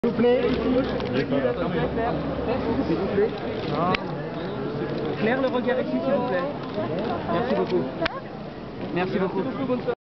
S'il vous plaît. Claire, le regard ici, s'il vous plaît. Merci beaucoup. Merci beaucoup.